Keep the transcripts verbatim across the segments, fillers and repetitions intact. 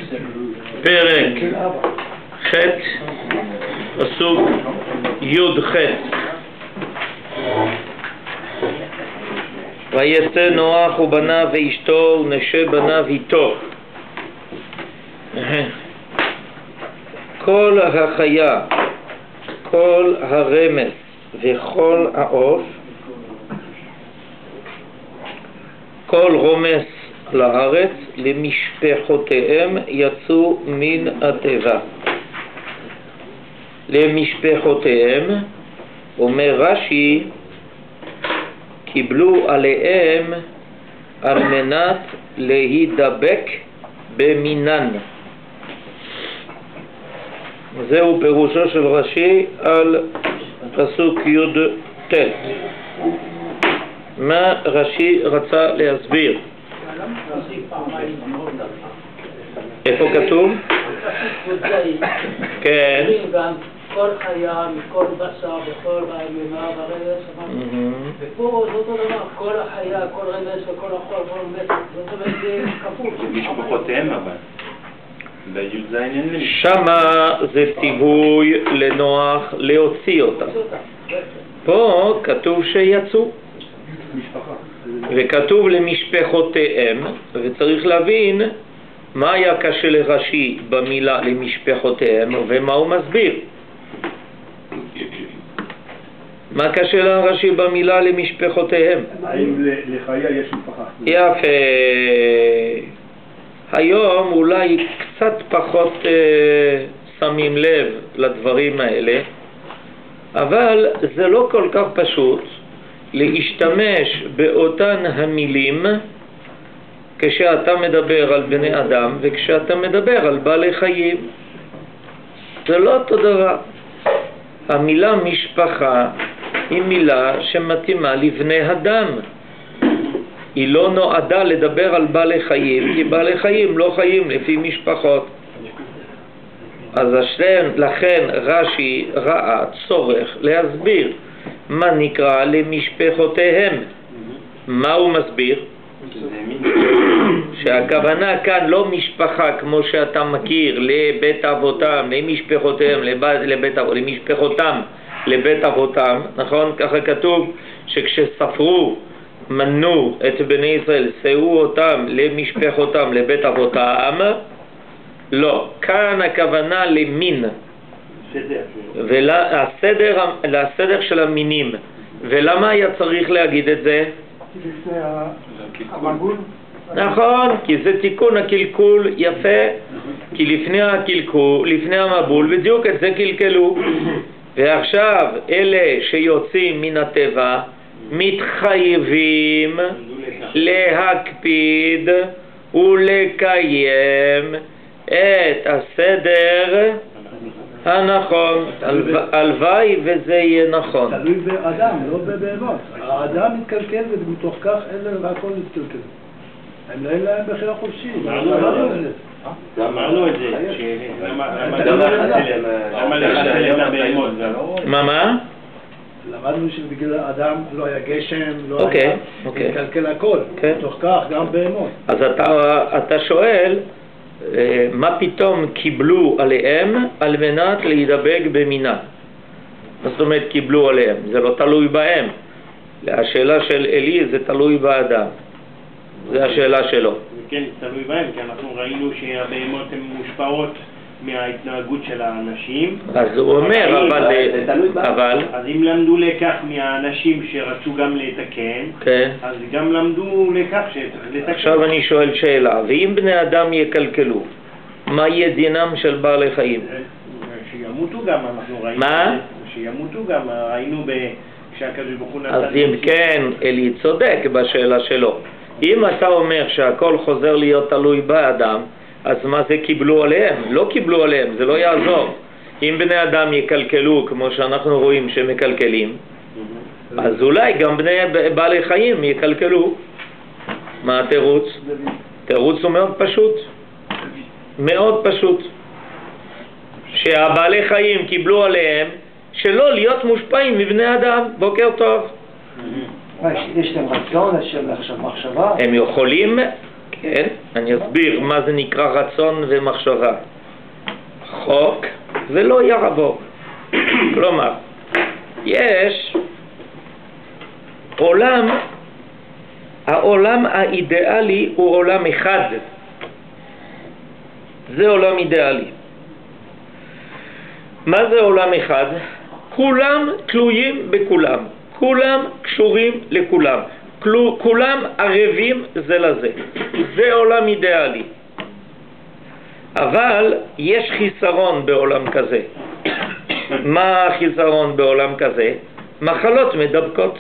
פרק ח' פסוק י' ח' ויצא נוח ובניו ואשתו ונשי בניו איתו. כל החיה, כל הרמס וכל העוף, כל רומס לארץ למשפחותיהם יצאו מן הטבע. למשפחותיהם, אומר רש"י, קיבלו עליהם על מנת להידבק במינן. זהו פירושו של רש"י על פסוק י' ט'. מה רש"י רצה להסביר? איפה כתוב? כן. כל חיה, מכל בשר, בכל מימה ורמס, ופה זה אותו דבר, כל החיה, כל רמס וכל החול, כל רמס, זאת אומרת זה כפול. משפחותיהם אבל. שמה זה ציווי לנוח להוציא אותם. פה כתוב שיצאו. וכתוב למשפחותיהם, וצריך להבין מה היה קשה לרש"י במילה למשפחותיהם ומה הוא מסביר. מה קשה לרש"י במילה למשפחותיהם? האם לחיה יש משפחה? יפה. היום אולי קצת פחות אה, שמים לב לדברים האלה, אבל זה לא כל כך פשוט להשתמש באותן המילים כשאתה מדבר על בני אדם וכשאתה מדבר על בעלי חיים. זה לא אותו דבר. המילה משפחה היא מילה שמתאימה לבני אדם. היא לא נועדה לדבר על בעלי חיים, כי בעלי חיים לא חיים לפי משפחות. אז השם, לכן רש"י ראה צורך להסביר מה נקרא למשפחותיהם. מה הוא מסביר? שהכוונה כאן לא משפחה כמו שאתה מכיר, לבית אבותם, למשפחותיהם, לבית אבותם, למשפחותם, לבית אבותם, נכון? ככה כתוב שכשספרו, מנו את בני ישראל, שאו אותם למשפחותם, לבית אבותם. לא, כאן הכוונה למין, והסדר, לסדר של המינים. ולמה היה צריך להגיד את זה? לפני המבול? נכון, כי זה תיקון הקלקול. יפה, כי לפני הקלקול, לפני המבול, בדיוק את זה קלקלו. ועכשיו אלה שיוצאים מן הטבע מתחייבים להקפיד ולקיים את הסדר הנכון. הלוואי וזה יהיה נכון. תלוי באדם, לא בבהמות. האדם מתקלקל ומתוך כך אין להם הכל מתקלקל. הם אין להם בחירה חופשית. אמרנו את זה. למה לחסל את הבהמות? מה מה? למדנו שבגלל האדם לא היה גשם, לא היה מתקלקל הכל. מתוך כך גם בהמות. אז אתה שואל מה פתאום קיבלו עליהם על מנת להידבק במינה? מה זאת אומרת קיבלו עליהם? זה לא תלוי בהם. השאלה של אלי זה תלוי באדם. זה השאלה שלו. כן, תלוי בהם, כי אנחנו ראינו שהבהמות הן מושפעות מההתנהגות של האנשים. אז הוא אומר, אבל... אבל... אז אם למדו לקח מהאנשים שרצו גם לתקן, אז גם למדו לקח שצריך לתקן. עכשיו אני שואל שאלה, ואם בני אדם יקלקלו, מה יהיה דינם של בעלי חיים? שימותו גם, אנחנו ראינו. מה? שימותו גם, ראינו כשהקדוש ברוך הוא נתן... אז אם כן, אלי צודק בשאלה שלו. אם אתה אומר שהכל חוזר להיות תלוי באדם, אז מה זה קיבלו עליהם? לא קיבלו עליהם, זה לא יעזור. אם בני אדם יקלקלו כמו שאנחנו רואים שמקלקלים, אז אולי גם בני בעלי חיים יקלקלו. מה התירוץ? תירוץ הוא מאוד פשוט. מאוד פשוט. שהבעלי חיים קיבלו עליהם שלא להיות מושפעים מבני אדם. בוקר טוב. יש להם רצון, יש להם מחשבה? הם יכולים כן? אני אסביר מה זה נקרא רצון ומחשבה. חוק ולא יעבור. כלומר, יש עולם, העולם האידיאלי הוא עולם אחד. זה עולם אידיאלי. מה זה עולם אחד? כולם תלויים בכולם, כולם קשורים לכולם, כולם ערבים זה לזה. זה עולם אידיאלי. אבל יש חיסרון בעולם כזה. מה החיסרון בעולם כזה? מחלות מדבקות.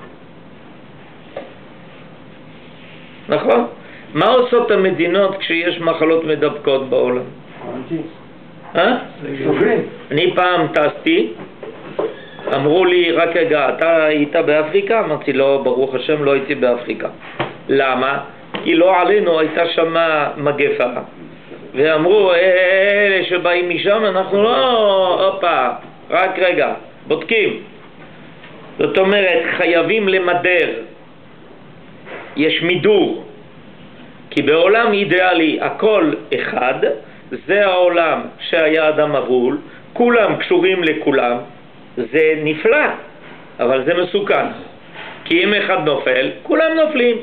נכון? מה עושות המדינות כשיש מחלות מדבקות בעולם? אה? אני פעם טסתי, אמרו לי, רק רגע, אתה היית באפריקה? אמרתי, לא, ברוך השם, לא הייתי באפריקה. למה? כי לא עלינו, הייתה שמה מגפה. ואמרו, אלה שבאים משם, אנחנו לא, אופה, רק רגע, בודקים. זאת אומרת, חייבים למדר. יש מידור. כי בעולם אידיאלי הכל אחד, זה העולם שהיה אדם מבול, כולם קשורים לכולם, זה נפלא, אבל זה מסוכן. כי אם אחד נופל, כולם נופלים.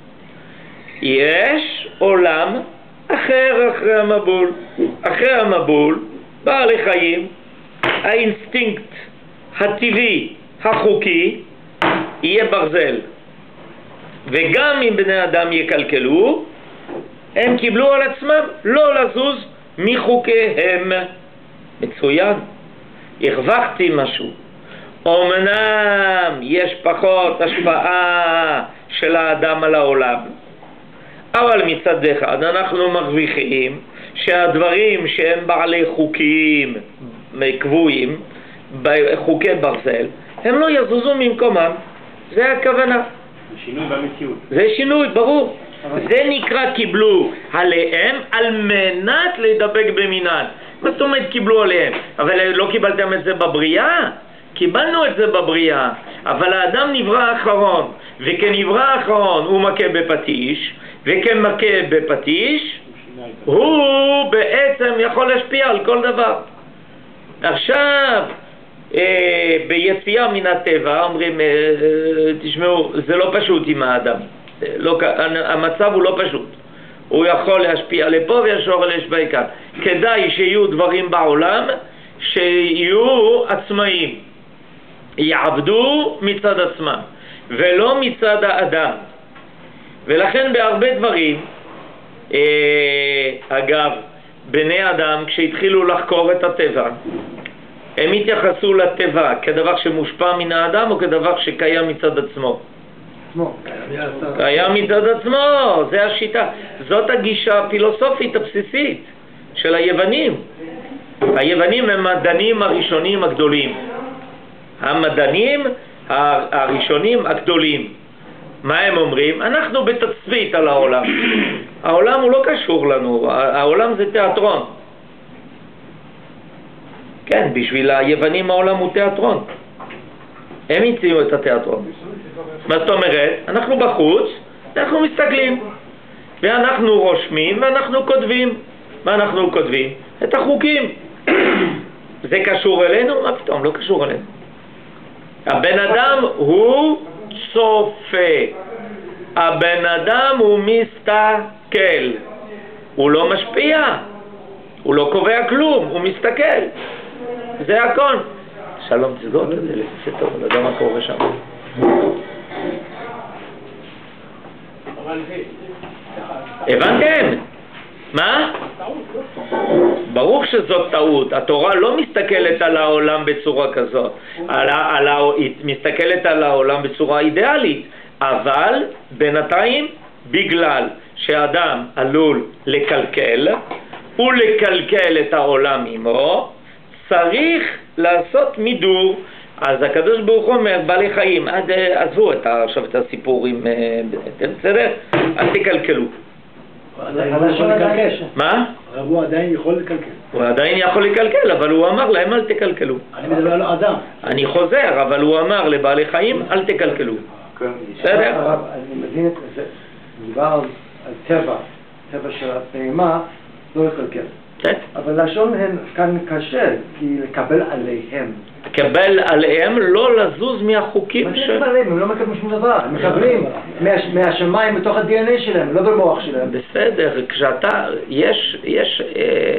יש עולם אחר אחרי המבול. אחרי המבול, בעלי חיים, האינסטינקט הטבעי, החוקי, יהיה ברזל. וגם אם בני אדם יקלקלו, הם קיבלו על עצמם לא לזוז מחוקיהם. מצוין. הרווחתי משהו. אמנם יש פחות השפעה של האדם על העולם, אבל מצד אחד אנחנו מרוויחים שהדברים שהם בעלי חוקים קבועים, חוקי ברזל, הם לא יזוזו ממקומם. זה הכוונה. שינוי במציאות. זה שינוי, ברור. זה נקרא קיבלו עליהם על מנת להידבק במינן. מה זאת אומרת קיבלו עליהם? אבל לא קיבלתם את זה בבריאה? קיבלנו את זה בבריאה. אבל האדם נברא האחרון, וכנברא האחרון הוא מכה בפטיש, וכמכה בפטיש הוא בעצם יכול להשפיע על כל דבר. עכשיו אה, ביציאה מן הטבע אומרים, אה, תשמעו, זה לא פשוט עם האדם. לא, המצב הוא לא פשוט. הוא יכול להשפיע לפה וישור להשפיע כאן. כדאי שיהיו דברים בעולם שיהיו עצמאים, יעבדו מצד עצמם ולא מצד האדם. ולכן בהרבה דברים, אה, אגב, בני אדם כשהתחילו לחקור את הטבע, הם התייחסו לטבע כדבר שמושפע מן האדם או כדבר שקיים מצד עצמו? קיים מצד עצמו, זה השיטה. זאת הגישה הפילוסופית הבסיסית של היוונים. היוונים הם המדענים הראשונים הגדולים. המדענים הראשונים הגדולים. מה הם אומרים? אנחנו בתצפית על העולם. העולם הוא לא קשור לנו, העולם זה תיאטרון. כן, בשביל היוונים העולם הוא תיאטרון. הם הציעו את התיאטרון. מה זאת אומרת? אנחנו בחוץ, אנחנו מסתכלים, ואנחנו רושמים ואנחנו כותבים. מה אנחנו כותבים? את החוקים. זה קשור אלינו? מה פתאום? לא קשור אלינו. הבן אדם הוא צופה. הבן אדם הוא מסתכל. הוא לא משפיע. הוא לא קובע כלום, הוא מסתכל. זה הכל. שלום, תסגור את זה, לפי טוב, אני יודע מה קורה שם. הבנתם? מה? ברור שזאת טעות. התורה לא מסתכלת על העולם בצורה כזאת. על, על, היא מסתכלת על העולם בצורה אידיאלית. אבל בינתיים, בגלל שאדם עלול לקלקל, ולקלקל את העולם עמו, צריך לעשות מידור. אז הקדוש ברוך הוא אומר, בעלי חיים, עד, עזבו את, עכשיו את הסיפורים, בסדר? אל תקלקלו. מה? הוא עדיין יכול לקלקל. הוא עדיין יכול לקלקל, אבל הוא אמר להם אל תקלקלו. אני מדבר על אדם. אני חוזר, אבל הוא אמר לבעלי חיים אל תקלקלו. בסדר? אני מבין את זה, מדובר על טבע הטבע של הבהמה, לא לקלקל. כן. אבל לשון הם כאן קשה, כי לקבל עליהם. לקבל עליהם, לא לזוז מהחוקים מה זה עליהם? הם לא מקבלים שום דבר, הם מקבלים מהשמיים בתוך ה-די אן איי שלהם, לא במוח שלהם. בסדר, כשאתה, יש, יש, אה,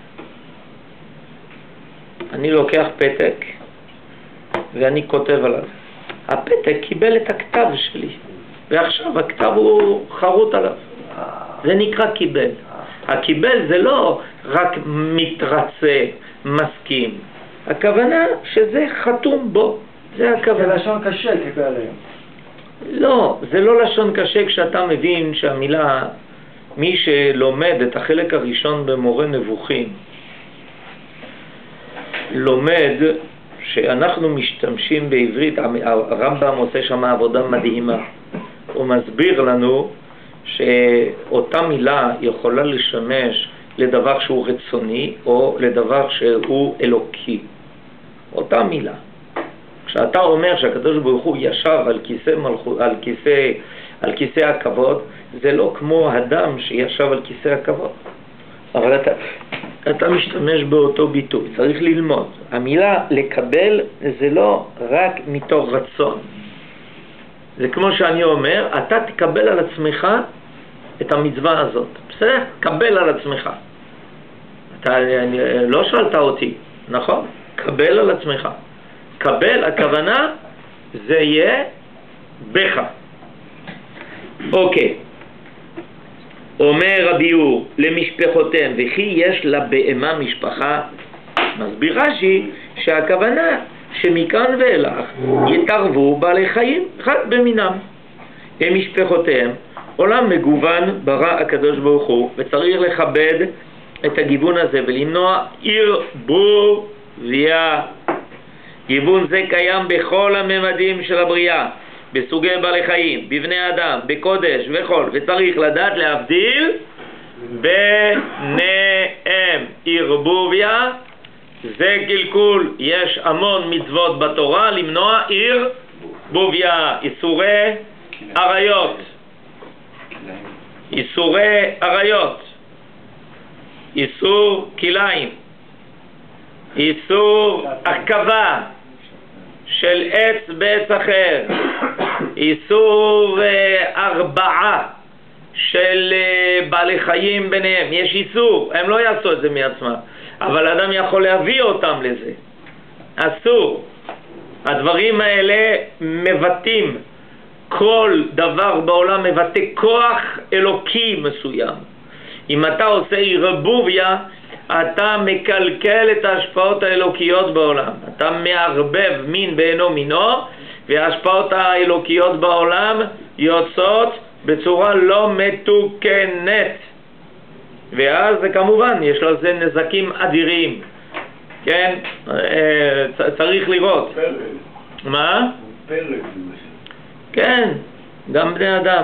אני לוקח פתק ואני כותב עליו. הפתק קיבל את הכתב שלי, ועכשיו הכתב הוא חרוט עליו. זה נקרא קיבל. הקיבל זה לא רק מתרצה, מסכים. הכוונה שזה חתום בו. זה הכוונה. זה לשון קשה, קיבל עליהם. לא, זה לא לשון קשה כשאתה מבין שהמילה, מי שלומד את החלק הראשון במורה נבוכים, לומד שאנחנו משתמשים בעברית, הרמב"ם עושה שם עבודה מדהימה. הוא מסביר לנו שאותה מילה יכולה לשמש לדבר שהוא רצוני או לדבר שהוא אלוקי. אותה מילה. כשאתה אומר שהקדוש ברוך הוא ישב על כיסא מלכות, על כיסא, על כיסא הכבוד, זה לא כמו אדם שישב על כיסא הכבוד. אבל אתה, אתה משתמש באותו ביטוי, צריך ללמוד. המילה לקבל זה לא רק מתוך רצון. זה כמו שאני אומר, אתה תקבל על עצמך את המצווה הזאת. בסדר? קבל על עצמך. אתה לא שאלת אותי, נכון? קבל על עצמך. קבל, הכוונה, זה יהיה בך. אוקיי. אומר רבי אור, למשפחותיהם, וכי יש לבהמה משפחה, מסביר רש"י שהכוונה שמכאן ואילך יתערבו בעלי חיים רק במינם. הם משפחותיהם, עולם מגוון ברא הקדוש ברוך הוא, וצריך לכבד את הגיוון הזה ולמנוע ערבוביה. גיוון זה קיים בכל הממדים של הבריאה, בסוגי בעלי חיים, בבני אדם, בקודש וחול, וצריך לדעת להבדיל ביניהם. ערבוביה זה קלקול. יש המון מצוות בתורה למנוע ערבוביה. איסורי עריות, איסורי עריות, איסור כליים, איסור עקבה של עץ בעץ אחר, איסור ארבעה של בעלי חיים ביניהם. יש איסור, הם לא יעשו את זה מעצמם, אבל אדם יכול להביא אותם לזה. אסור. הדברים האלה מבטאים, כל דבר בעולם מבטא כוח אלוקי מסוים. אם אתה עושה ערבוביה, אתה מקלקל את ההשפעות האלוקיות בעולם. אתה מערבב מין בעינו מינו, וההשפעות האלוקיות בעולם יוצאות בצורה לא מתוקנת. ואז כמובן יש לזה נזקים אדירים. כן? צריך לראות. פלג. מה? פלג. כן, גם בני אדם.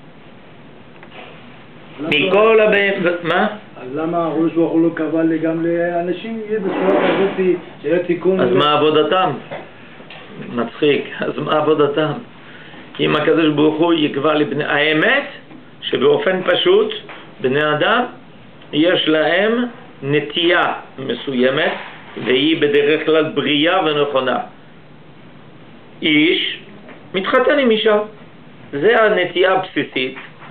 מכל הבאים, מה? אז למה הראש ברוך הוא לא קבע לי גם לאנשים יהיה בצורה כזאת שיהיה תיקון? אז מה עבודתם? מצחיק, אז מה עבודתם? אם הקדוש ברוך הוא יקבע לבני... האמת שבאופן פשוט בני אדם יש להם נטייה מסוימת, והיא בדרך כלל בריאה ונכונה. איש מתחתן עם אישה, זה הנטייה הבסיסית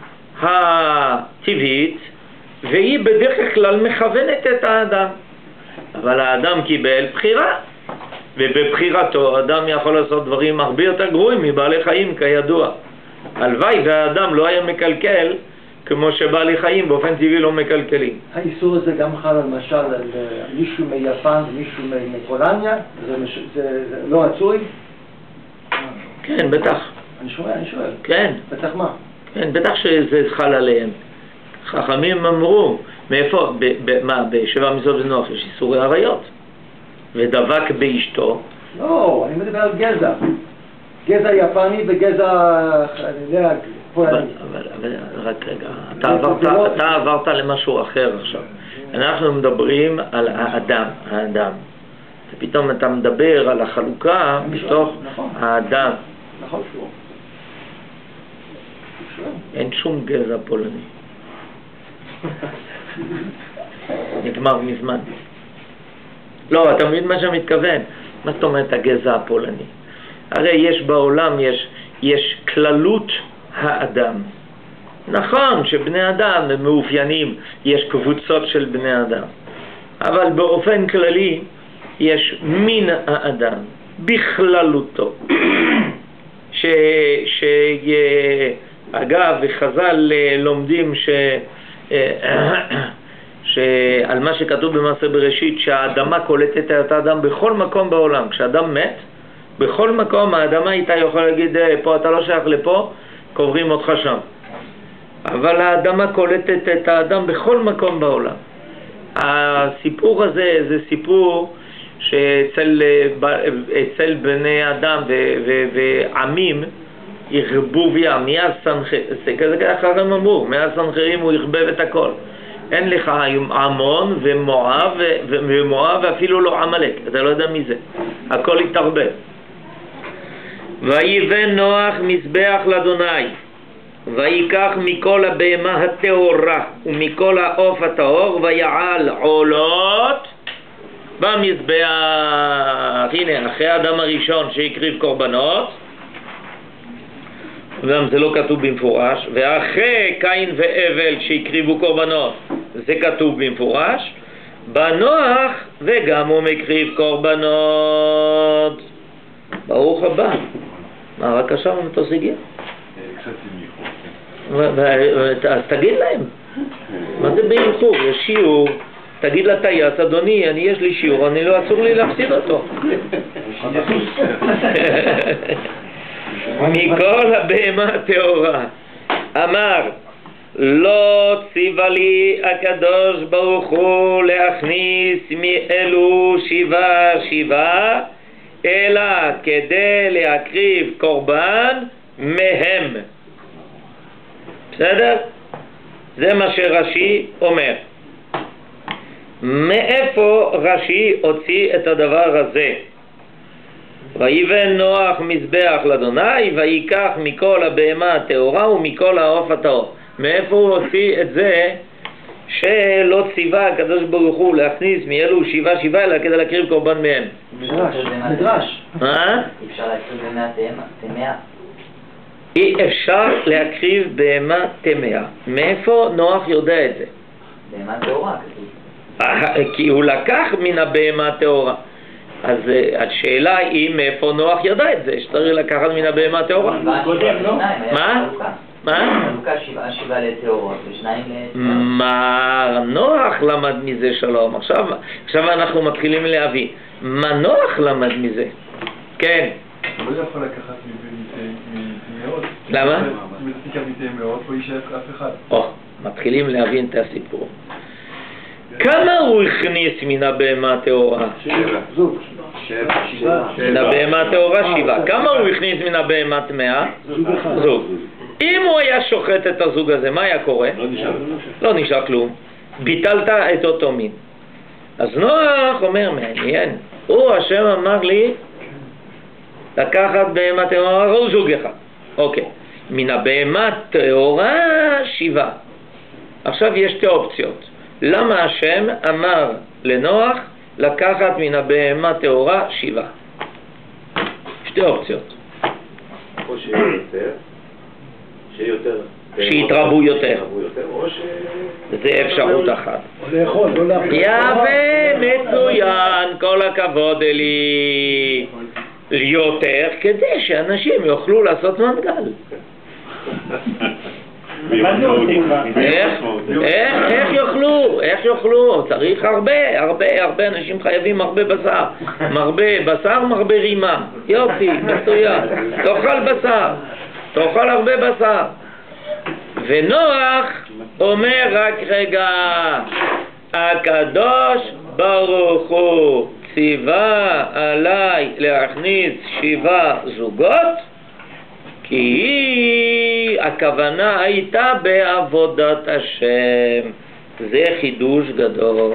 הטבעית, והיא בדרך כלל מכוונת את האדם. אבל האדם קיבל בחירה, ובבחירתו האדם יכול לעשות דברים הרבה יותר גרועים מבעלי חיים כידוע. הלוואי והאדם לא היה מקלקל כמו שבעלי חיים באופן טבעי לא מקלקלים. האיסור הזה גם חל למשל על מישהו מיפן ומישהו מפולניה? זה, מש... זה, זה לא רצוי? כן, בטח. אני שואל, אני שואל. כן. בטח מה? כן, בטח שזה חל עליהם. חכמים אמרו, מאיפה, ב, ב, מה, בשבע מצוות בנוח יש איסורי עריות, ודבק באשתו. לא, אני מדבר על גזע. גזע יפני וגזע, אני יודע, פולני. אבל, אבל, רק רגע, אתה עברת, אתה עברת למשהו אחר עכשיו. אנחנו מדברים על האדם, האדם. ופתאום אתה מדבר על החלוקה בתוך האדם. נכון, שוב. אין שום גזע פולני. נגמר מזמן. לא, אתה מבין מה שאני מתכוון? מה זאת אומרת הגזע הפולני? הרי יש בעולם, יש, יש כללות האדם. נכון שבני אדם הם מאופיינים, יש קבוצות של בני אדם. אבל באופן כללי יש מין האדם בכללותו. ש, ש, אגב, וחז"ל לומדים ש, שעל מה שכתוב במעשה בראשית, שהאדמה קולטת את האדם בכל מקום בעולם. כשאדם מת, בכל מקום האדמה איתה יכולה להגיד, פה אתה לא שייך לפה, קוברים אותך שם. אבל האדמה קולטת את האדם בכל מקום בעולם. הסיפור הזה זה סיפור שאצל אצל בני אדם ועמים ירבוביה, מאז סנחריב, זה כזה ככה הם אמרו, מאז סנחריב הוא ירבב את הכל. אין לך עמון ומואב, ומואב ואפילו לא עמלק, אתה לא יודע מי זה. הכל יתערבב. ויבן נוח מזבח לאדוני, ויקח מכל הבהמה הטהורה ומכל העוף הטהור ויעל עולות במזבח. הנה, אחרי האדם הראשון שהקריב קורבנות, גם זה לא כתוב במפורש, ואחרי קין והבל שהקריבו קורבנות, זה כתוב במפורש, בנוח וגם הוא מקריב קורבנות. ברוך הבא. מה, רק עכשיו המטוס הגיע? אז תגיד להם, מה זה באיחור? יש שיעור, תגיד לטייס, אדוני, אני יש לי שיעור, אני לא אסור לי להפסיד אותו. מכל הבהמה הטהורה אמר, לא ציווה לי הקדוש ברוך הוא להכניס מאלו שבעה שבעה, אלא כדי להקריב קורבן מהם. בסדר? זה מה שרש"י אומר. מאיפה רש"י הוציא את הדבר הזה? ויבן נוח מזבח לאדוני ויקח מכל הבהמה הטהורה ומכל העוף הטהור. מאיפה הוא הוציא את זה שלא ציווה הקדוש ברוך הוא להכניס מאלו שבעה שבעה אלא כדי להקריב קורבן מהם? מדרש. מדרש. מה? אפשר להקריב בהמה טמאה. אי אפשר להקריב בהמה טמאה. מאיפה נוח יודע את זה? בהמה טהורה כתוב. כי הוא לקח מן הבהמה הטהורה. אז השאלה היא מאיפה נוח ידע את זה, שצריך לקחת מן הבהמה הטהורה. מה? מה? חלוקה שבעה שבעה לטהורות ושניים לטמאה. מה נוח למד מזה? שלום. עכשיו, עכשיו אנחנו מתחילים להביא. מה נוח למד מזה? כן. הוא לא יכול לקחת מטמאות. למה? אם תיקח מטמאות, לא יישאר אף אחד. או, מתחילים להבין את הסיפור. כמה הוא הכניס מן הבהמה הטהורה? זוג. מן הבהמה הטהורה שבעה. כמה הוא הכניס מן הבהמה טמאה? זוג. אם הוא היה שוחט את הזוג הזה, מה היה קורה? לא נשאר. לא נשאר כלום. ביטלת את אותו מין. אז נוח אומר, מעניין, הוא השם אמר לי לקחת בהמה טהורה או זוג אחד. אוקיי. מן הבהמה טהורה שבעה. עכשיו יש שתי אופציות. למה השם אמר לנוח לקחת מן הבהמה טהורה שבעה? שתי אופציות. או שיהיה יותר, שיהיה יותר, שיתרבו יותר. או ש... זה אפשרות אחת. או לאכול, לא לאכול. יפה, מצוין, כל הכבוד לי. יותר כדי שאנשים יוכלו לעשות מנגל. איך יאכלו? איך יאכלו? צריך הרבה, הרבה, הרבה אנשים חייבים הרבה בשר. מרבה בשר, מרבה רימה. יופי, מצוין. תאכל בשר, תאכל הרבה בשר. ונוח אומר רק רגע, הקדוש ברוך הוא ציווה עליי להכניס שבעה זוגות, כי הכוונה הייתה בעבודת השם. זה חידוש גדול.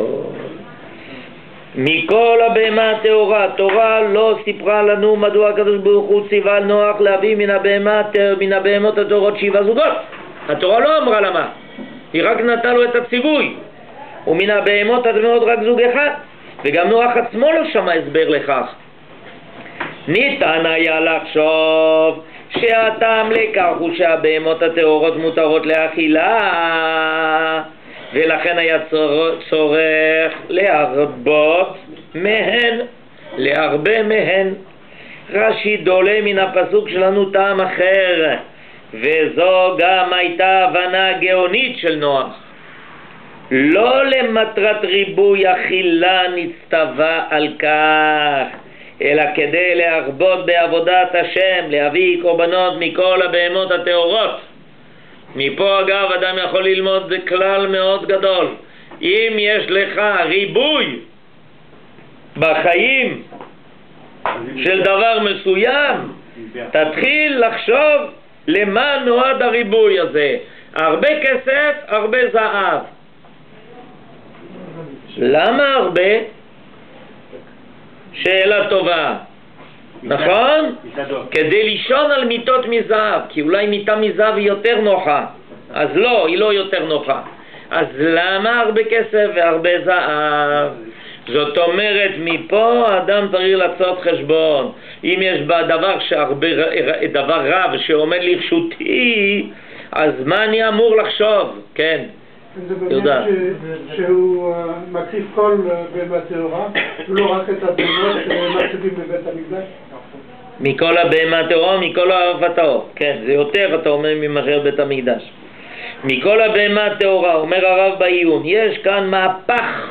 מכל הבהמה הטהורה, התורה לא סיפרה לנו מדוע הקדוש ברוך הוא ציווה נוח להביא מן הבהמה, מן הבהמות הטהורות שבעה זוגות. התורה לא אמרה למה. היא רק נתנה לו את הציווי. ומן הבהמות הטמאות רק זוג אחד, וגם נוח עצמו לא שמע הסבר לכך. ניתן היה לחשוב שהטעם לכך הוא שהבהמות הטהורות מותרות לאכילה, ולכן היה צורך להרבות מהן, להרבה מהן. רש"י דולה מן הפסוק שלנו טעם אחר, וזו גם הייתה הבנה גאונית של נוח. לא למטרת ריבוי אכילה נצטווה על כך, אלא כדי להרבות בעבודת השם, להביא קורבנות מכל הבהמות הטהורות. מפה אגב אדם יכול ללמוד זה כלל מאוד גדול. אם יש לך ריבוי בחיים של דבר מסוים, תתחיל לחשוב למה נועד הריבוי הזה. הרבה כסף, הרבה זהב. למה הרבה? שאלה טובה. נכון? כדי לישון על מיטות מזהב, כי אולי מיטה מזהב היא יותר נוחה. אז לא, היא לא יותר נוחה. אז למה הרבה כסף והרבה זהב? זאת אומרת, מפה האדם צריך לעשות חשבון. אם יש בה דבר, שהרבה, דבר רב שעומד לרשותי, אז מה אני אמור לחשוב? כן. זה בעניין שהוא מקריב כל בהמה טהורה, ולא רק את הבהמות שמקריבים בבית המקדש? מכל הבהמה הטהורה, מכל העוף הטהור. כן, זה יותר אתה אומר ממאשר בית המקדש. מכל הבהמה הטהורה, אומר הרב בעיון, יש כאן מהפך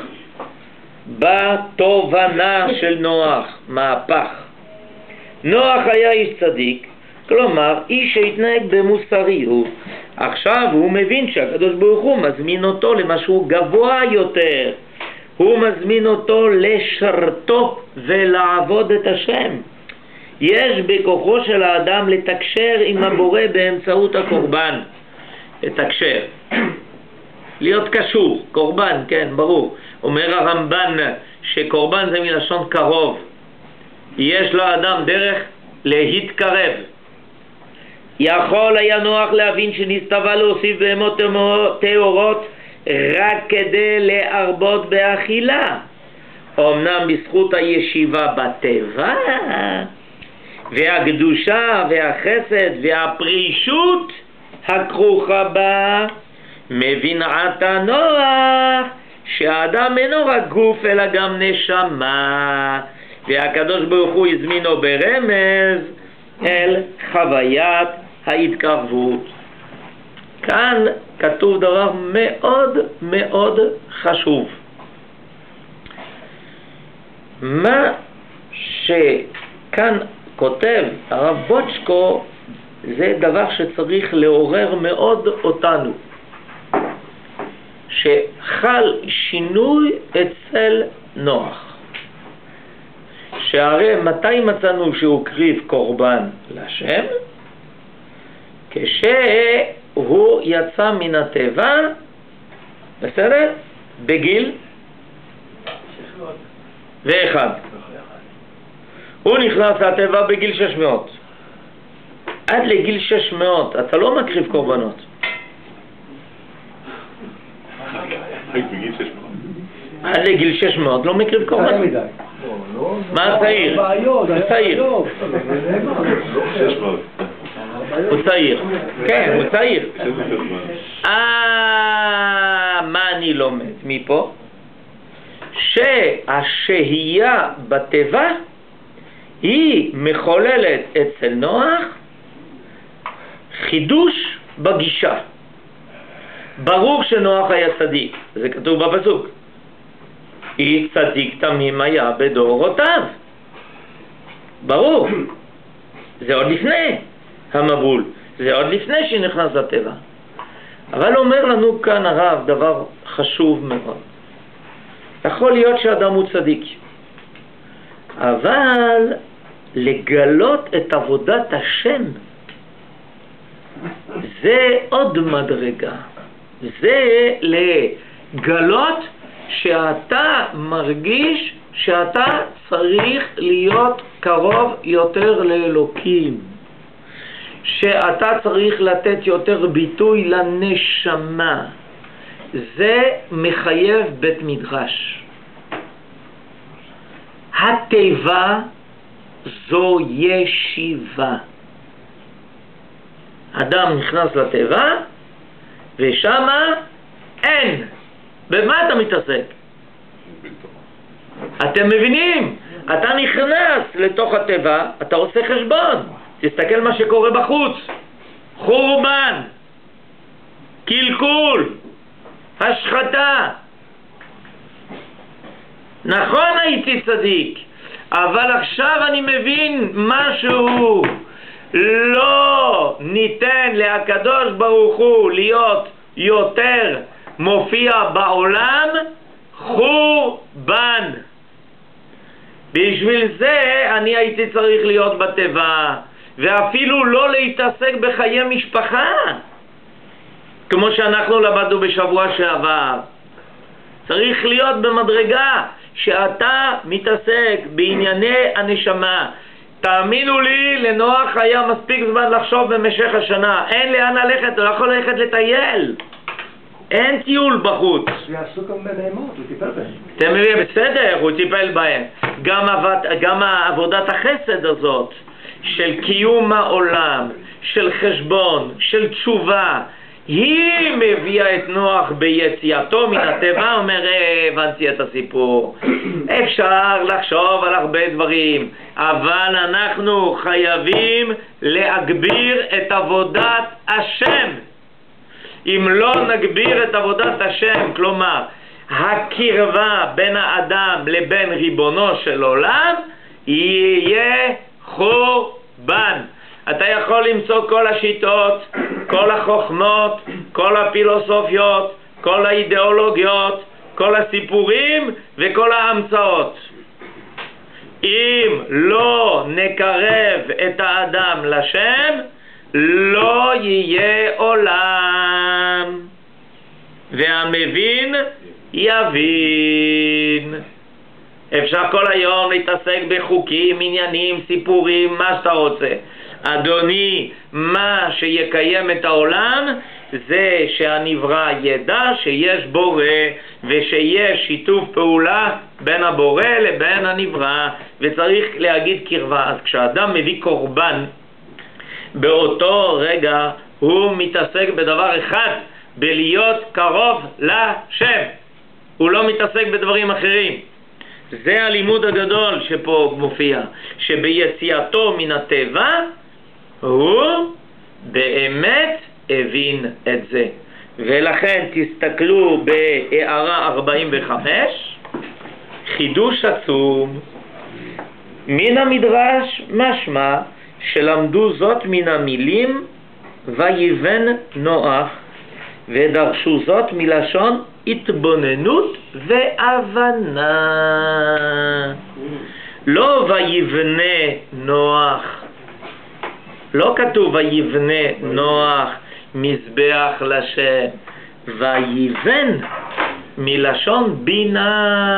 בתובנה של נוח. מהפך. נוח היה איש צדיק, כלומר איש שהתנהג במוסריות. עכשיו הוא מבין שהקדוש ברוך הוא מזמין אותו למשהו גבוה יותר. הוא מזמין אותו לשרתו ולעבוד את השם. יש בכוחו של האדם לתקשר עם הבורא באמצעות הקורבן. לתקשר. להיות קשור. קורבן, כן, ברור. אומר הרמב"ן שקורבן זה מלשון קרוב. יש לאדם דרך להתקרב. יכול היה נוח להבין שנסתווה להוסיף בהמות טהורות רק כדי להרבות באכילה. אמנם בזכות הישיבה בטבע והקדושה והחסד והפרישות הכרוכה בה, מבין עתה נוח שהאדם אינו רק גוף אלא גם נשמה, והקדוש ברוך הוא הזמינו ברמז אל חוויית ההתקרבות. כאן כתוב דבר מאוד מאוד חשוב. מה שכאן כותב הרב בוצ'קו זה דבר שצריך לעורר מאוד אותנו, שחל שינוי אצל נוח. שהרי מתי מצאנו שהוא קריב קורבן לשם? כשהוא יצא מן הטבע, בסדר? בגיל ואחד. הוא נכנס לטבע בגיל שש מאות. עד לגיל שש מאות אתה לא מקריב קורבנות. עד לגיל שש מאות לא מקריב קורבנות. מה צעיר? הוא צעיר. הוא צעיר. כן, הוא צעיר. אה, מה אני לומד מפה? שהשהייה בטבע היא מחוללת אצל נוח חידוש בגישה. ברור שנוח היה צדיק, זה כתוב בפסוק. איש צדיק תמים היה בדורותיו. ברור. זה עוד לפני המבול. זה עוד לפני שנכנס לטבע. אבל אומר לנו כאן הרב דבר חשוב מאוד. יכול להיות שאדם הוא צדיק. אבל לגלות את עבודת השם זה עוד מדרגה. זה לגלות שאתה מרגיש שאתה צריך להיות קרוב יותר לאלוקים, שאתה צריך לתת יותר ביטוי לנשמה, זה מחייב בית מדרש. הטבע זו ישיבה. אדם נכנס לטבע ושמה אין. במה אתה מתעסק? אתם מבינים? אתה נכנס לתוך הטבע, אתה עושה חשבון. תסתכל מה שקורה בחוץ. חורבן, קלקול, השחתה. נכון, הייתי צדיק, אבל עכשיו אני מבין משהו. לא ניתן להקדוש ברוך הוא להיות יותר מופיע בעולם. חורבן. בשביל זה אני הייתי צריך להיות בטבע, ואפילו לא להתעסק בחיי משפחה, כמו שאנחנו למדנו בשבוע שעבר. צריך להיות במדרגה שאתה מתעסק בענייני הנשמה. תאמינו לי, לנוח היה מספיק זמן לחשוב במשך השנה. אין לאן ללכת, הוא לא יכול ללכת לטייל. אין טיול בחוץ. הוא יעסוק גם בנעימות, הוא טיפל בהם. אתם מבינים, בסדר, הוא טיפל בהם. גם, עבוד, גם עבודת החסד הזאת, של קיום העולם, של חשבון, של תשובה, היא מביאה את נוח ביציאתו מן הטבע. אומר, הבנתי את הסיפור. אפשר לחשוב על הרבה דברים, אבל אנחנו חייבים להגביר את עבודת השם. אם לא נגביר את עבודת השם, כלומר הקרבה בין האדם לבין ריבונו של עולם, יהיה חורבן. אתה יכול למצוא כל השיטות, כל החוכמות, כל הפילוסופיות, כל האידיאולוגיות, כל הסיפורים וכל ההמצאות. אם לא נקרב את האדם לשם, לא יהיה עולם. והמבין יבין. אפשר כל היום להתעסק בחוקים, עניינים, סיפורים, מה שאתה רוצה. אדוני, מה שיקיים את העולם זה שהנברא ידע שיש בורא, ושיש שיתוף פעולה בין הבורא לבין הנברא, וצריך להגיד קרבה. אז כשאדם מביא קורבן, באותו רגע הוא מתעסק בדבר אחד, בלהיות קרוב לשם. הוא לא מתעסק בדברים אחרים. זה הלימוד הגדול שפה מופיע, שביציאתו מן הטבע הוא באמת הבין את זה. ולכן תסתכלו בהערה ארבעים וחמש, חידוש עצום. מן המדרש משמע שלמדו זאת מן המילים ויבן נוח, ודרשו זאת מלשון התבוננות והבנה. לא ויבנה נוח, לא כתוב ויבנה נוח מזבח לשם, ויבן מלשון בינה.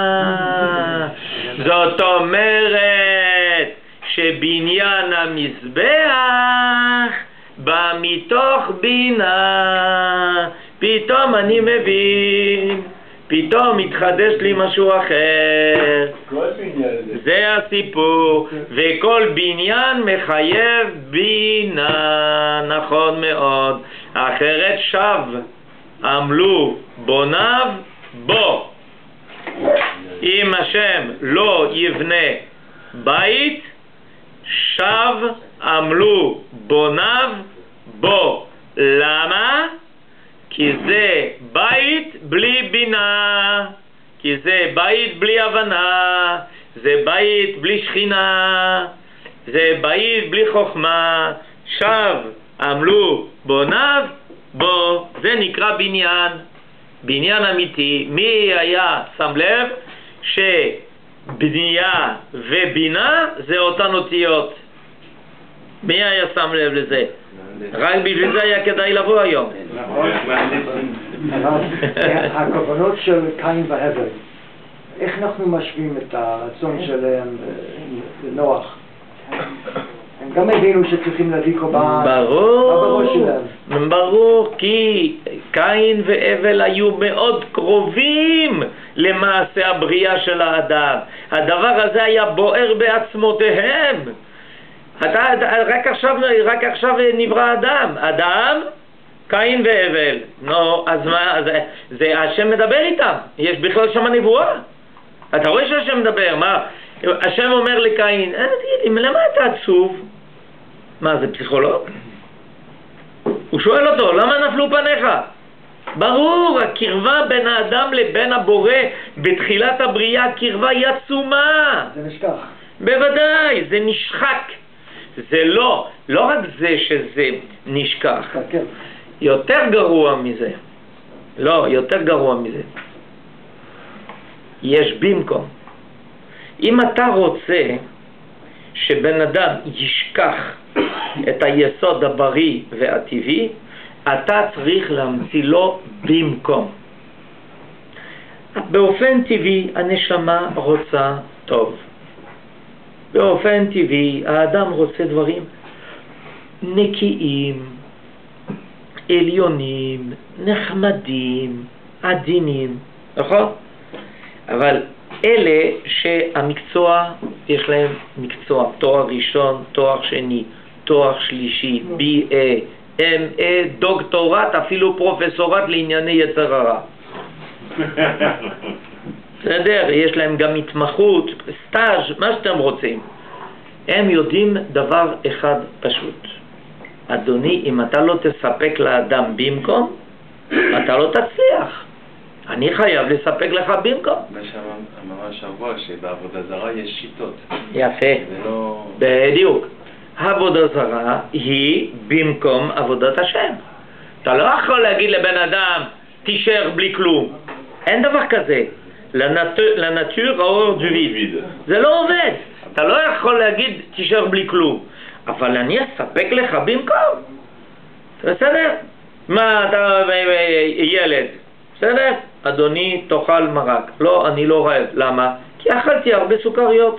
זאת אומרת שבניין המזבח בא מתוך בינה. פתאום אני מבין, פתאום מתחדש לי משהו אחר. זה הסיפור. וכל בניין מחייב בינה. נכון מאוד. אחרת שב עמלו בוניו בו. אם השם לא יבנה בית, שב עמלו בוניו בו. למה? כי זה בית בלי בינה, כי זה בית בלי הבנה, זה בית בלי שכינה, זה בית בלי חוכמה. שב עמלו בוניו בו. זה נקרא בניין, בניין אמיתי. מי היה שם לב שבנייה ובינה זה אותן אותיות? מי היה שם לב לזה? רק בשביל זה היה כדאי לבוא היום. הכוונות של קין והבל, איך אנחנו משווים את הרצון שלהם לנוח? הם גם הבינו שצריכים להביא קורבן. ברור, ברור, כי קין והבל היו מאוד קרובים למעשה הבריאה של האדם. הדבר הזה היה בוער בעצמותיהם. אתה, רק עכשיו, רק עכשיו נברא אדם. אדם, קין והבל. נו, אז מה, זה, זה השם מדבר איתם. יש בכלל שם נבואה. אתה רואה שהשם מדבר, מה? השם אומר לקין, אה, תגיד לי, למה אתה עצוב? מה, זה פסיכולוג? הוא שואל אותו, למה נפלו פניך? ברור, הקרבה בין האדם לבין הבורא בתחילת הבריאה, הקרבה היא עצומה. זה נשכח. בוודאי, זה נשחק. זה לא, לא רק זה שזה נשכח. כן. יותר גרוע מזה. לא, יותר גרוע מזה. יש במקום. אם אתה רוצה שבן אדם ישכח את היסוד הבריא והטבעי, אתה צריך להמציא לו במקום. באופן טבעי הנשמה רוצה טוב. באופן טבעי האדם רוצה דברים נקיים, עליונים, נחמדים, עדינים, נכון? אבל אלה שהמקצוע, יש להם מקצוע, תואר ראשון, תואר שני, תואר שלישי, בי איי, אם איי, דוקטורט, אפילו פרופסורט לענייני יצר הרע. בסדר, יש להם גם התמחות, סטאז', מה שאתם רוצים. הם יודעים דבר אחד פשוט. אדוני, אם אתה לא תספק לאדם במקום, אתה לא תצליח. אני חייב לספק לך במקום. מה שאמר השבוע, שבעבודה זרה יש שיטות. יפה. זה לא... בדיוק. העבודה זרה היא במקום עבודת השם. אתה לא יכול להגיד לבן אדם, תישאר בלי כלום. אין דבר כזה. לנטור האור דו ויד. זה לא עובד. אתה לא יכול להגיד, תישאר בלי כלום. אבל אני אספק לך במקום. בסדר? מה אתה ילד? בסדר? אדוני תאכל מרק. לא, אני לא רעב. למה? כי אכלתי הרבה סוכריות.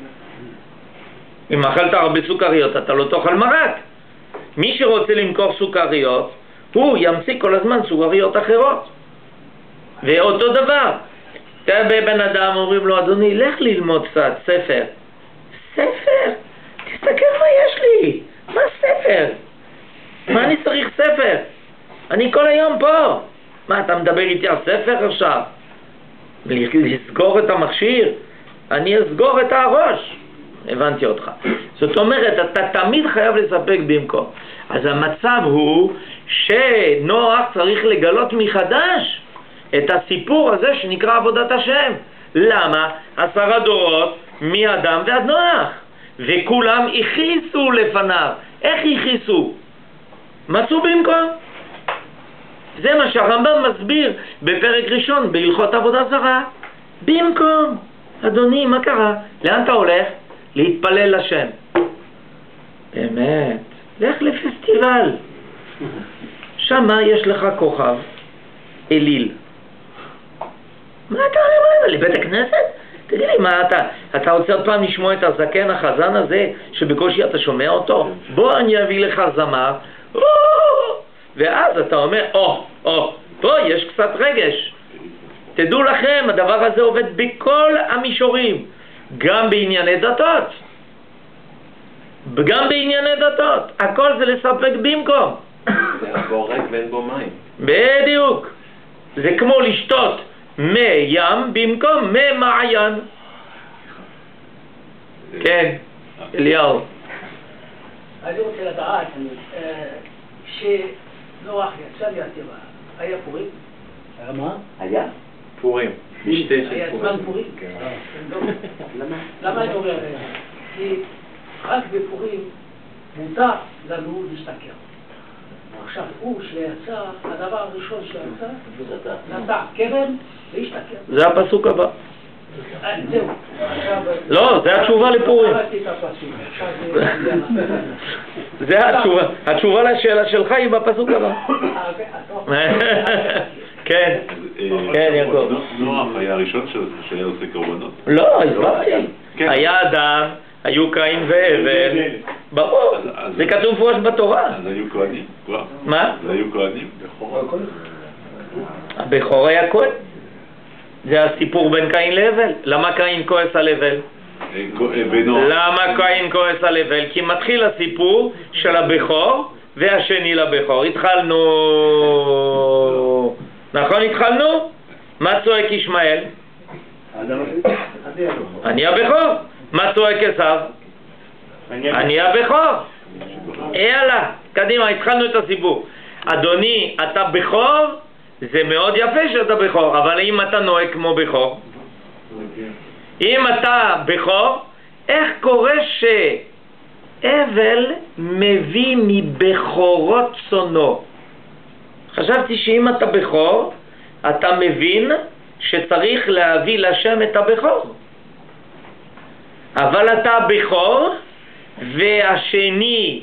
אם אכלת הרבה סוכריות, אתה לא תאכל מרק. מי שרוצה למכור סוכריות, הוא ימציא כל הזמן סוכריות אחרות. ואותו דבר. בן אדם אומרים לו, אדוני, לך ללמוד קצת ספר. ספר? תסתכל מה יש לי. מה ספר? מה אני צריך ספר? אני כל היום פה. מה, אתה מדבר איתי על ספר עכשיו? לסגור את המכשיר? אני אסגור את הראש. הבנתי אותך. זאת אומרת, אתה תמיד חייב לספק במקום. אז המצב הוא שנוח צריך לגלות מחדש את הסיפור הזה שנקרא עבודת השם. למה? עשרה דורות מאדם ועד נוח. וכולם הכיסו לפניו. איך הכיסו? מצאו במקום. זה מה שהרמב"ם מסביר בפרק ראשון בהלכות עבודה זרה. במקום. אדוני, מה קרה? לאן אתה הולך? להתפלל לשם. באמת. לך לפסטיבל. שמה יש לך כוכב אליל. מה אתה אומר? לבית הכנסת? תגיד לי, מה אתה, אתה רוצה עוד פעם לשמוע את הזקן החזן הזה שבקושי אתה שומע אותו? בוא אני אביא לך זמר. ואז אתה אומר, או, או, פה יש קצת רגש. תדעו לכם, הדבר הזה עובד בכל המישורים, גם בענייני דתות. גם בענייני דתות. הכל זה לספק במקום. זה בורק ואין בו מים. בדיוק. זה כמו לשתות מי ים במקום מי מעיין. כן, אליהו. אני רוצה לדעת שנוח יצא מהטבע, היה פורים? היה מה? היה? פורים. משתה של היה פורים. זמן פורים? למה? למה אני אומר? כי רק בפורים מותר לנו להשתכר. עכשיו, הוא שיצא, הדבר הראשון שיצא, נטע קרן והשתכר. זה הפסוק הבא. זהו. לא, זה התשובה לפורים. זה התשובה. התשובה לשאלה שלך היא בפסוק הבא. כן, כן, יעקב. נוח היה הראשון שהיה עושה קורבנות. לא, הסברתי. היה אדם, היו קין והבל. ברור, זה כתוב מפורש בתורה. אז היו כהנים כבר. מה? אז היו כהנים, בכור. הבכור היה כהן. זה הסיפור בין קין להבל. למה קין כועס על הבל? למה קין כועס על הבל? כי מתחיל הסיפור של הבכור והשני לבכור. התחלנו, נכון התחלנו? מה צועק ישמעאל? אני הבכור. מה צועק עשיו? אני הבכור. יאללה, קדימה, התחלנו את הסיפור. אדוני, אתה בכור, זה מאוד יפה שאתה בכור, אבל אם אתה נוהג כמו בכור, אם אתה בכור, איך קורה שהבל מביא מבכורות צונו? חשבתי שאם אתה בכור, אתה מבין שצריך להביא לשם את הבכור. אבל אתה בכור, והשני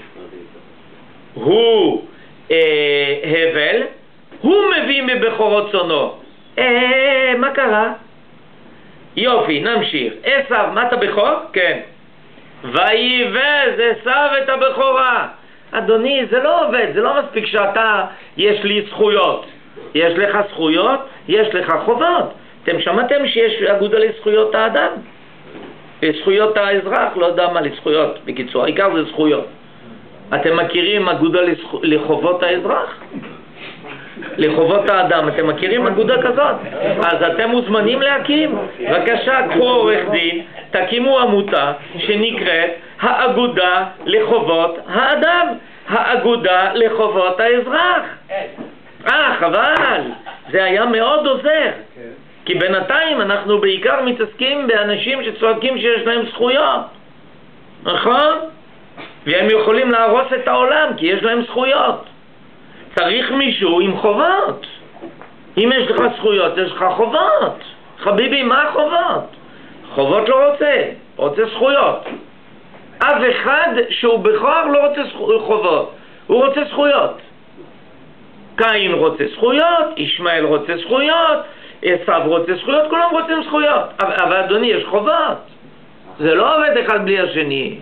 הוא אה, הבל, הוא מביא מבכורות צונו. אה, מה קרה? יופי, נמשיך. עשיו, מה אתה בכור? כן. ויבז עשיו את הבכורה. אדוני, זה לא עובד, זה לא מספיק שאתה, יש לי זכויות. יש לך זכויות, יש לך חובות. אתם שמעתם שיש אגודה לזכויות האדם? לזכויות האזרח, לא יודע מה לזכויות, בקיצור, העיקר זה זכויות. אתם מכירים אגודה לחובות האזרח? לחובות האדם, אתם מכירים אגודה כזאת? אז אתם מוזמנים להקים. בבקשה, קחו עורך דין, תקימו עמותה שנקראת האגודה לחובות האדם, האגודה לחובות האזרח. אה, חבל, זה היה מאוד עוזר. כי בינתיים אנחנו בעיקר מתעסקים באנשים שצועקים שיש להם זכויות, נכון? והם יכולים להרוס את העולם כי יש להם זכויות. צריך מישהו עם חובות. אם יש לך זכויות, יש לך חובות. חביבי, מה החובות? חובות לא רוצה, רוצה זכויות. אף אחד שהוא בכור לא רוצה חובות, הוא רוצה זכויות. קין רוצה זכויות, ישמעאל רוצה זכויות, עשיו רוצה זכויות, כולם רוצים זכויות. אבל, אבל אדוני, יש חובות. זה לא עובד אחד בלי השני.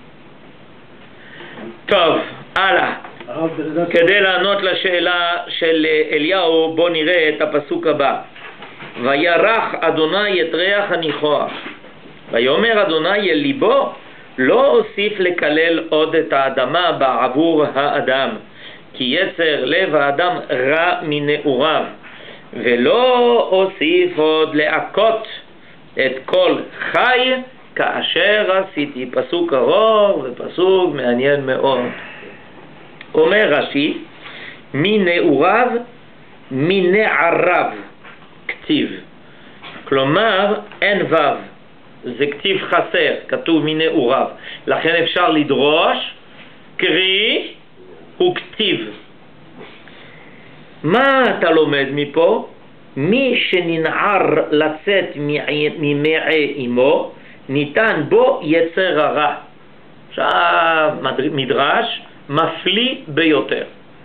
טוב, הלאה. כדי לענות לשאלה של אליהו, בוא נראה את הפסוק הבא. וירח אדוני את ריח הניחוח, ויאמר אדוני אל ליבו, לא אוסיף לקלל עוד את האדמה בעבור האדם, כי יצר לב האדם רע מנעוריו, ולא אוסיף עוד להכות את כל חי כאשר עשיתי. פסוק ארוך ופסוק מעניין מאוד. אומר רש"י, מנעוריו מנעריו כתיב, כלומר אין וו, זה כתיב חסר, כתוב מנעוריו, לכן אפשר לדרוש קרי הוא כתיב. מה אתה לומד מפה? מי שננער לצאת ממעי אמו, ניתן בו יצר הרע. עכשיו מדרש מפליא ביותר.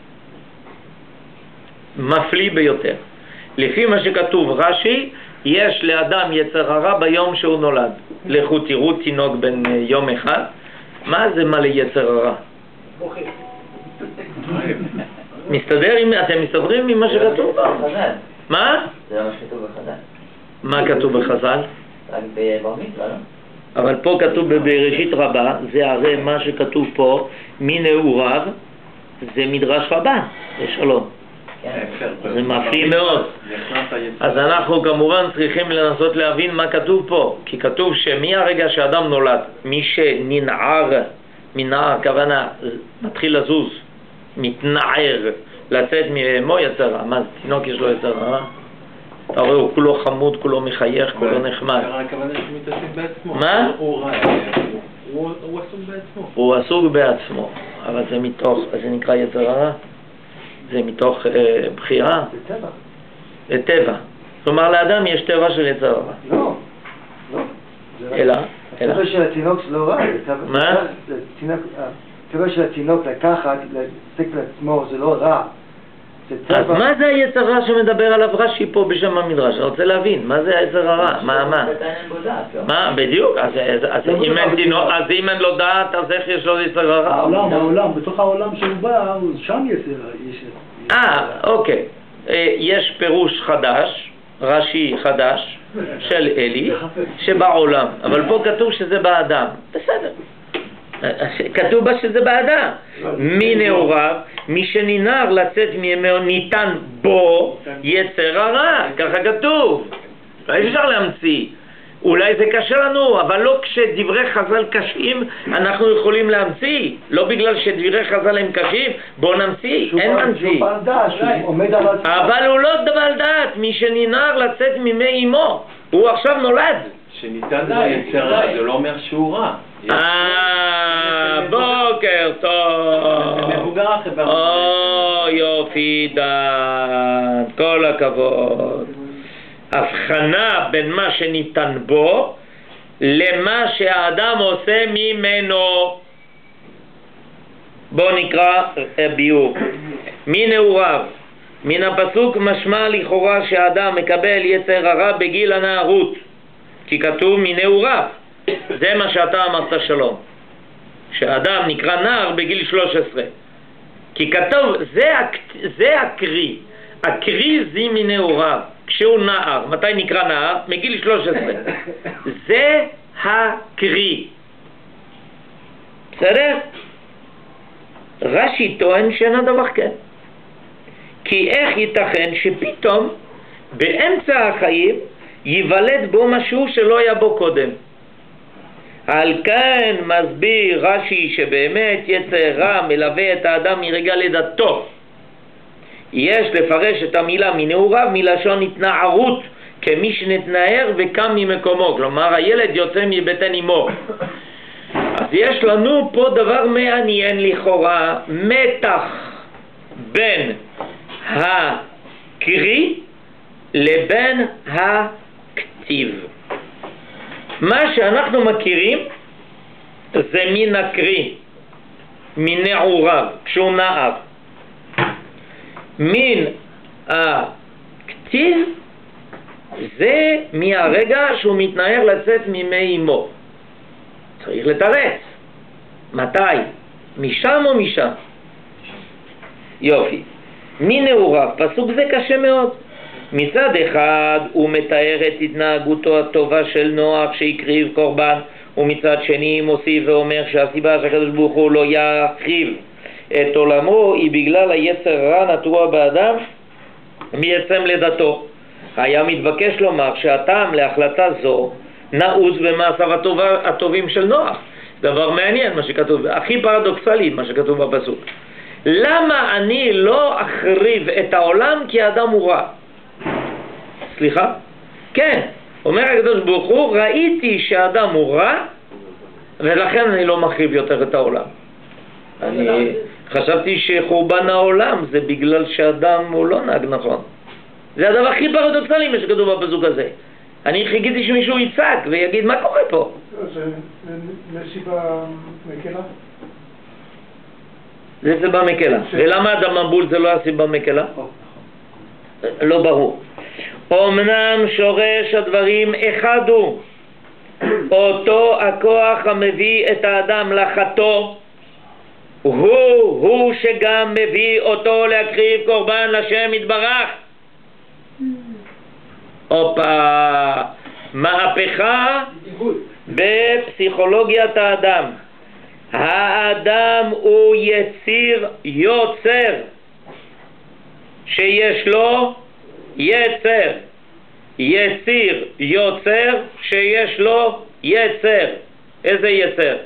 מפליא ביותר. לפי מה שכתוב רש"י, יש לאדם יצר הרע ביום שהוא נולד. לכו תראו תינוק בן יום אחד, מה זה מלא יצר הרע? מסתדר עם, אתם מסתדרים עם מה שכתוב? מה? זה מה שכתוב בחז"ל. מה כתוב בחז"ל? רק בבר מצווה, לא? אבל פה כתוב בבראשית רבה, זה הרי מה שכתוב פה, מנעוריו, זה מדרש רבה, לשלום. זה מפליא מאוד. אז אנחנו כמובן צריכים לנסות להבין מה כתוב פה, כי כתוב שמהרגע שאדם נולד, מי שננער, מנער, הכוונה, מתחיל לזוז, מתנער, לצאת מאמו יצר רע. מה, תינוק יש לו יצר רע? אתה רואה, הוא כולו חמוד, כולו מחייך, כולו נחמד. הכוונה שמתעסק בעצמו. מה? הוא עסוק בעצמו. הוא עסוק בעצמו, אבל זה מתוך, זה נקרא יצר רע? זה מתוך אה, בחירה? זה טבע. זה טבע. כלומר, לאדם יש טבע של יצר רע. לא, לא. אלא? הטבע של התינוק זה לא רע. מה? הטבע של התינוק לקחת, להסתכל לעצמו, זה לא רע. אז מה זה היצר הרע שמדבר עליו רש"י פה בשם המדרש? אני רוצה להבין, מה זה היצר הרע? מה, מה? מה, בדיוק? אז אם אין לו דעת, אז איך יש לו יצר הרע? העולם, העולם, בתוך העולם שהוא בא, שם יש... אה, אוקיי. יש פירוש חדש, רש"י חדש, של אלי, שבעולם, אבל פה כתוב שזה באדם. בסדר. כתוב בה שזה באדם. מנעוריו, מי שננער לצאת מימיו ניתן בו יצר הרע, ככה כתוב. לא אפשר להמציא. אולי זה קשה לנו, אבל לא כשדברי חז"ל קשים אנחנו יכולים להמציא. לא בגלל שדברי חז"ל הם קשים, בואו נמציא, אין ממציא. אבל הוא לא בעל דעת, מי שננער לצאת מימי אמו, הוא עכשיו נולד. שניתן בו יצר הרע, זה לא אומר שהוא רע. אה, בוקר טוב. או יופי דן, כל הכבוד. הבחנה בין מה שניתן בו למה שהאדם עושה ממנו. בוא נקרא ביור. מנעוריו, מן הפסוק משמע לכאורה שהאדם מקבל יצר הרע בגיל הנערות, כי כתוב מנעוריו. זה מה שאתה אמרת שלום, שהאדם נקרא נער בגיל שלוש עשרה, כי כתוב זה, זה הקרי. הקרי זה מנעוריו, כשהוא נער. מתי נקרא נער? מגיל שלוש עשרה. זה הקרי. בסדר? רש"י טוען שאין הדבר כן, כי איך ייתכן שפתאום באמצע החיים ייוולד בו משהו שלא היה בו קודם? על כן מסביר רש"י שבאמת יצר רע מלווה את האדם מרגע לידתו. יש לפרש את המילה מנעוריו מלשון התנערות, כמי שנתנער וקם ממקומו, כלומר הילד יוצא מבטן אמו. אז יש לנו פה דבר מעניין לכאורה, מתח בין הקרי לבין הכתיב. מה שאנחנו מכירים זה מן הקרי, מנעוריו, כשהוא נער. מן הכתיב זה מהרגע שהוא מתנער לצאת מימי אמו. צריך לתרץ. מתי? משם או משם? יופי. מנעוריו, פסוק זה קשה מאוד. מצד אחד הוא מתאר את התנהגותו הטובה של נוח שהקריב קורבן, ומצד שני מוסיף ואומר שהסיבה שהקדוש ברוך הוא לא יחריב את עולמו היא בגלל היצר הרע נטוע באדם מעצם לידתו. היה מתבקש לומר שהטעם להחלטה זו נעוץ במעשיו הטובים של נוח. דבר מעניין מה שכתוב, הכי פרדוקסלי מה שכתוב בפסוק. למה אני לא אחריב את העולם כי האדם הוא רע? סליחה? כן, אומר הקדוש ברוך הוא, ראיתי שהאדם הוא רע ולכן אני לא מחריב יותר את העולם. אני חשבתי שחורבן העולם זה בגלל שאדם הוא לא נהג נכון. זה הדבר הכי פרדוקסלי מה שכתוב בפסוק הזה. אני חיכיתי שמישהו יצעק ויגיד מה קורה פה. זה מסיבה מקלה? זה סיבה מקלה. ולמה אדם מבול זה לא הסיבה מקלה? לא ברור. אמנם שורש הדברים אחד הוא אותו הכוח המביא את האדם לחטוא, הוא הוא שגם מביא אותו להקריב קורבן לשם יתברך. אופה, מהפכה בפסיכולוגיית האדם. האדם הוא יציר יוצר שיש לו יצר. יציר יוצר שיש לו יצר. איזה יצר?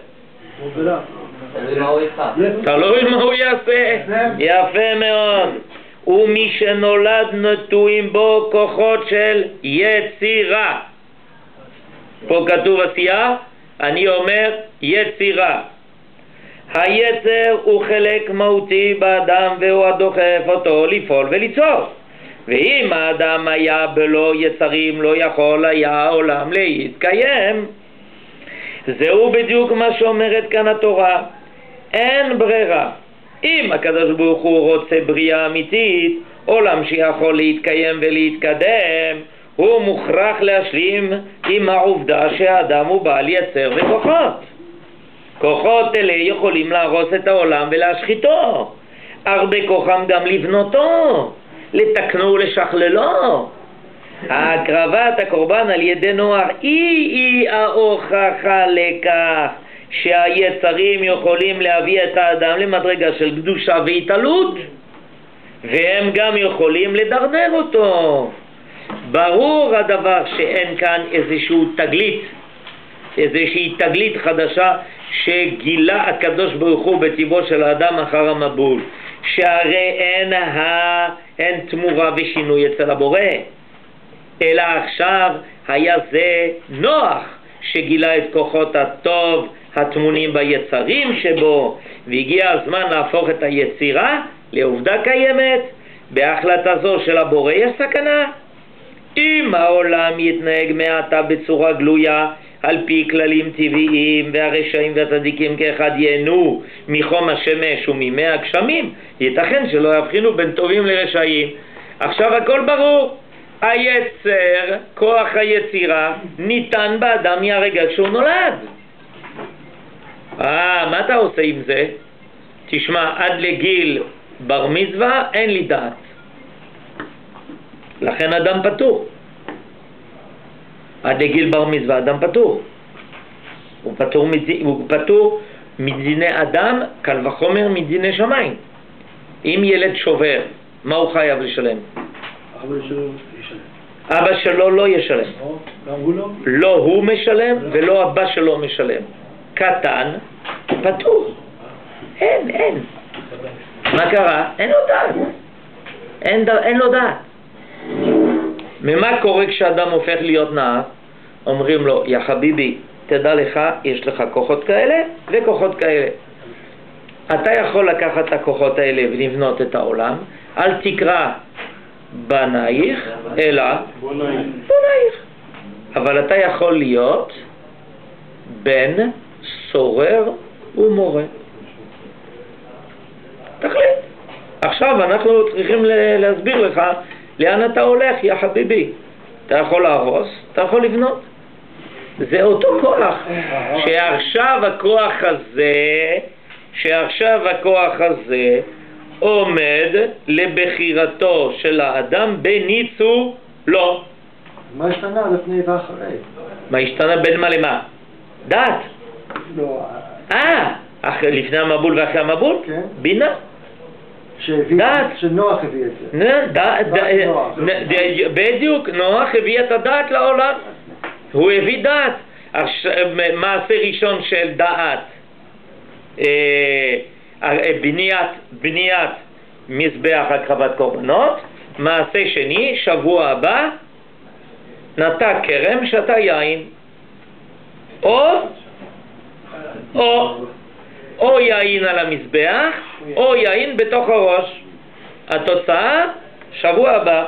תלוי מה הוא יעשה. יפה מאוד. ומי שנולד נטועים בו כוחות של יצירה. פה כתוב עשייה, אני אומר יצירה. היצר הוא חלק מהותי באדם והוא הדוחף אותו לפעול וליצור. ואם האדם היה בלא יצרים לא יכול היה העולם להתקיים. זהו בדיוק מה שאומרת כאן התורה. אין ברירה. אם הקדוש ברוך הוא רוצה בריאה אמיתית, עולם שיכול להתקיים ולהתקדם, הוא מוכרח להשלים עם העובדה שהאדם הוא בעל יצר וכוחות. כוחות אלה יכולים להרוס את העולם ולהשחיתו, הרבה כוחם גם לבנותו, לתקנו ולשכללו. הקרבת הקורבן על ידי נוח היא היא ההוכחה לכך שהיצרים יכולים להביא את האדם למדרגה של קדושה והתעלות, והם גם יכולים לדרדר אותו. ברור הדבר שאין כאן איזשהו תגלית, איזושהי תגלית חדשה שגילה הקדוש ברוך הוא בטבעו של האדם אחר המבול, שהרי אין, ה... אין תמורה ושינוי אצל הבורא, אלא עכשיו היה זה נוח שגילה את כוחות הטוב הטמונים ביצרים שבו, והגיע הזמן להפוך את היצירה לעובדה קיימת. בהחלטה זו של הבורא יש סכנה. אם העולם יתנהג מעתה בצורה גלויה על פי כללים טבעיים, והרשעים והצדיקים כאחד ייהנו מחום השמש וממי הגשמים, ייתכן שלא יבחינו בין טובים לרשעים. עכשיו הכל ברור, היצר, כוח היצירה, ניתן באדם מהרגע כשהוא נולד. אה, מה אתה עושה עם זה? תשמע, עד לגיל בר מצווה אין לי דעת, לכן אדם פטור. עד לגיל בר מצווה אדם פטור, הוא פטור, מדין, הוא פטור מדיני אדם, קל וחומר מדיני שמיים. אם ילד שובר, מה הוא חייב לשלם? אבא שלו ישלם. אבא שלו לא ישלם. גם הוא לא? לא הוא משלם ולא אבא שלו משלם. קטן, פטור. אין, אין. מה קרה? אין לו דעת. אין, אין לו דעת. ממה קורה כשאדם הופך להיות נער? אומרים לו, יא חביבי, תדע לך, יש לך כוחות כאלה וכוחות כאלה. אתה יכול לקחת את הכוחות האלה ולבנות את העולם. אל תקרא בנייך, אלא בנייך. אבל אתה יכול להיות בן סורר ומורה. תחליט. עכשיו אנחנו צריכים להסביר לך לאן אתה הולך, יא חביבי. אתה יכול להרוס, אתה יכול לבנות. זה אותו כוח. שעכשיו הכוח הזה, שעכשיו הכוח הזה עומד לבחירתו של האדם בניצו לא. מה השתנה לפני ואחרי? מה השתנה בין מה למה? דעת. לא. אה, לפני המבול ואחרי המבול? כן. בינה. דעת. שנוח הביא את זה. בדיוק, נוח הביא את הדעת לעולם. הוא הביא דעת. מעשה ראשון של דעת. בניית, בניית מזבח הקרבת קורבנות. מעשה שני, שבוע הבא, נטע כרם, שתה יין. או, או, או יין על המזבח, או יין בתוך הראש. התוצאה, שבוע הבא.